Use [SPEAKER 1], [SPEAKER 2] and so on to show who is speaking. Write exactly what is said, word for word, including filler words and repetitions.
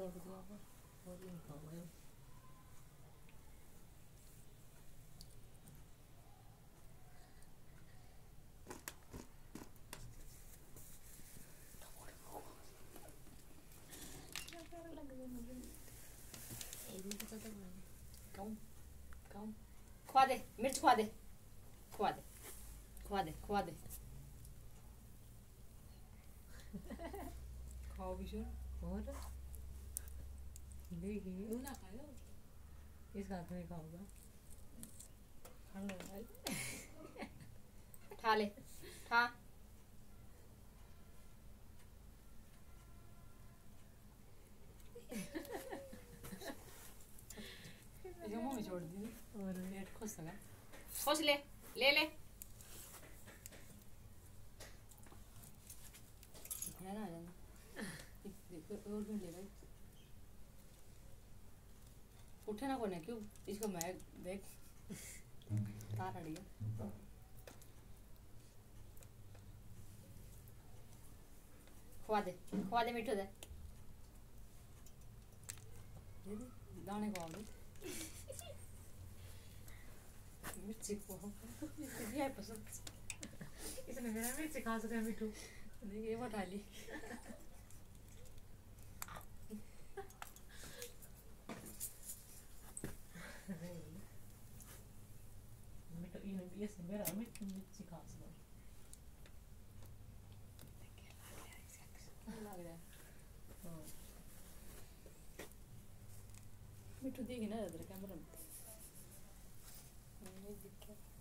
[SPEAKER 1] कर दिया वो और नहीं खाऊंगा
[SPEAKER 2] खुआ दे मिर्च खुआ दे खुआ दे खुआ दे खुआ दे खाओ भी शुरू
[SPEAKER 1] और देखिए
[SPEAKER 2] ना खाओ
[SPEAKER 1] इस हाथ में खाऊंगा
[SPEAKER 2] ठा ले ठा जो मुंह में छोड़ दी
[SPEAKER 1] और
[SPEAKER 2] पेट खुश लगा खुश ले ले ले है ना जाना और क्यों ले भाई उठे ना कोने क्यों इसको मैं देख तार अड़ी है खुआ दे खुआ दे मिठू दे दाने खुआ दे मिर्ची को इसकी है पसंद
[SPEAKER 1] इसने मेरा मिर्ची खा सका मिठू
[SPEAKER 2] देखिए वो डाली
[SPEAKER 1] मिठू ये ये से मेरा मिठू मिर्ची खा सका
[SPEAKER 2] लग रहा है
[SPEAKER 1] हाँ
[SPEAKER 2] मिठू देखी ना इधर कैमरा में नहीं दिख रहा